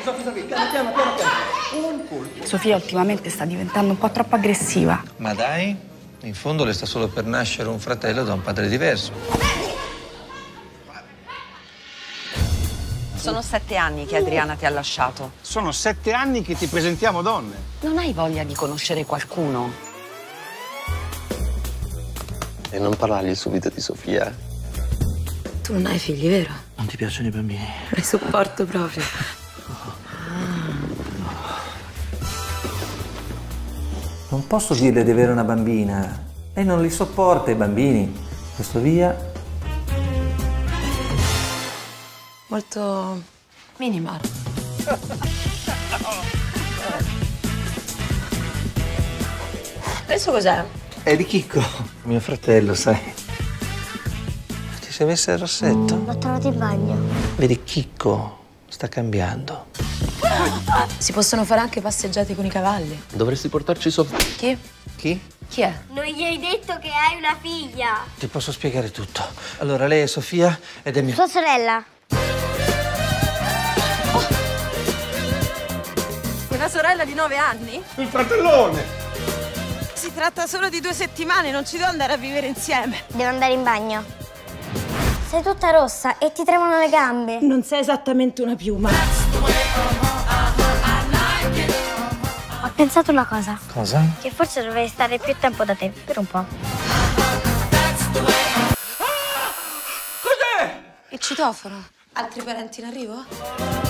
Sofia ultimamente sta diventando un po' troppo aggressiva. Ma dai, in fondo le sta solo per nascere un fratello da un padre diverso. Sono 7 anni che Adriana ti ha lasciato. Sono 7 anni che ti presentiamo donne. Non hai voglia di conoscere qualcuno? E non parlargli subito di Sofia. Tu non hai figli, vero? Non ti piacciono i bambini? Li sopporto proprio. Non posso dirle di avere una bambina. Lei non li sopporta i bambini. Questo via. Molto minimal. Adesso cos'è? È di Chicco, mio fratello, sai. Ti sei messa il rossetto? L'ho trovato in bagno. Vedi, Chicco sta cambiando. Si possono fare anche passeggiate con i cavalli. Dovresti portarci Sofia. Chi? Chi? Chi è? Non gli hai detto che hai una figlia. Ti posso spiegare tutto. Allora, lei è Sofia ed è mia... Sua sorella. Una sorella di 9 anni? Il fratellone! Si tratta solo di 2 settimane, non ci devo andare a vivere insieme. Devo andare in bagno. Sei tutta rossa e ti tremano le gambe. Non sei esattamente una piuma. Ho pensato una cosa. Cosa? Che forse dovrei stare più tempo da te, per un po'. Il citofono. Altri parenti in arrivo?